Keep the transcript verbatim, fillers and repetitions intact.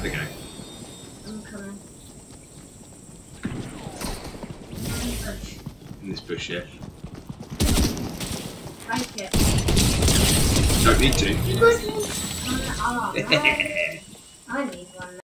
we go. I'm coming. In this bush, yeah. Like it. Don't need to. You got me on the arm. I need one.